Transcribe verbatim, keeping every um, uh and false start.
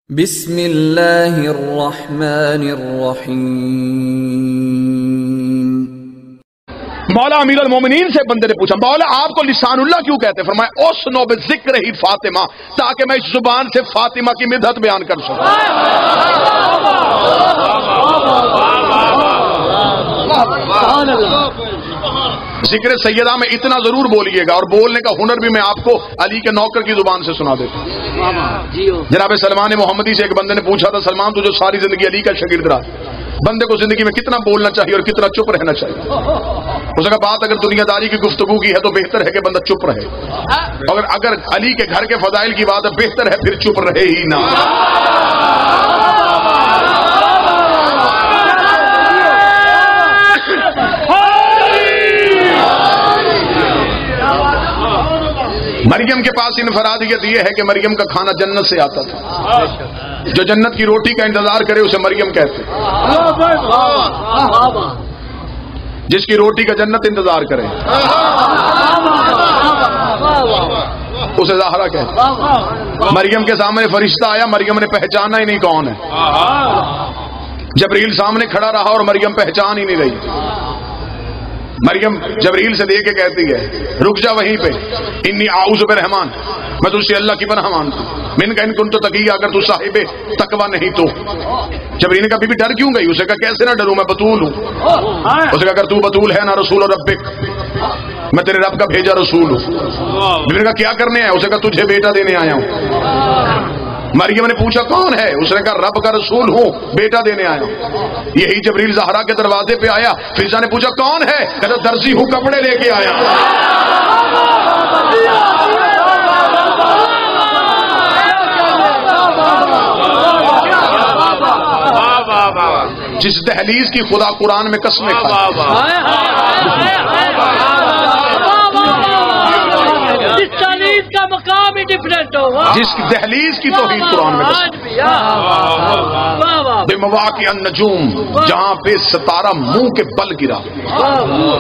بسم اللہ الرحمن الرحیم۔ مولا امیر المومنین سے بندے نے پوچھا مولا آپ کو لسان اللہ کیوں کہتے ہیں؟ فرمایا اسنو بذکر ہی فاطمہ، تاکہ میں اس زبان سے فاطمہ کی مدحت بیان کر سکوں۔ ذکر سیدہ میں اتنا ضرور بولیے گا، اور بولنے کا ہنر بھی میں آپ کو علی کے نوکر کی زبان سے سنا دیتا ہوں۔ جناب سلمان محمدی سے ایک بندے نے پوچھا تھا سلمان تو جو ساری زندگی علی کا شاگرد رہا، بندے کو زندگی میں کتنا بولنا چاہیے اور کتنا چپ رہنا چاہیے؟ اس کا بات اگر دنیا داری کی گفتگو کی ہے تو بہتر ہے کہ بندہ چپ رہے، اگر اگر علی کے گھر کے فضائل کی بات ہے بہتر ہے پھر چپ رہے ہی نہ۔ مریم کے پاس انفرادیت یہ ہے کہ مریم کا کھانا جنت سے آتا تھا، جو جنت کی روٹی کا انتظار کرے اسے مریم کہتے، جس کی روٹی کا جنت انتظار کرے اسے زہرا کہتے۔ مریم کے سامنے فرشتہ آیا، مریم نے پہچانا ہی نہیں کون ہے، جبریل سامنے کھڑا رہا اور مریم پہچان ہی نہیں رہی۔ مریم جبریل سے دے کے کہتی ہے رک جا وہیں پہ، انی اعوذ برحمان، میں تجھ سے اللہ کی پناہ مانگتا ہوں، من کا ان کنت تقیہ، اگر تو صاحب تقوی نہیں تو۔ جبریل نے کہا بی بی ڈر کیوں گئی؟ اسے کہا کیسے نہ ڈروں، میں بطول ہوں۔ اسے کہا اگر تو بطول ہے نا رسول ربک، میں تیرے رب کا بھیجا رسول ہوں۔ جبریل نے کہا کیا کرنے آیا؟ اسے کہا تجھے بیٹا دینے آیا ہوں۔ مریم نے پوچھا کون ہے؟ اس نے کہا رب کا رسول ہوں، بیٹا دینے آیا ہوں۔ یہی جبریل زہرا کے دروازے پہ آیا، فضا نے پوچھا کون ہے؟ کہتا درزی ہوں، کپڑے لے کے آیا۔ جس دہلیز کی خدا قرآن میں قسمیں کھاتا، جس دہلیز کی توحید قرآن میں بے مواقع النجوم، جہاں پہ ستارہ منہ کے بل گرا،